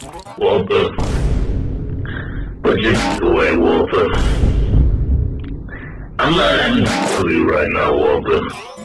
Walter. Put your away, Walter. I'm not into you right now, Walter.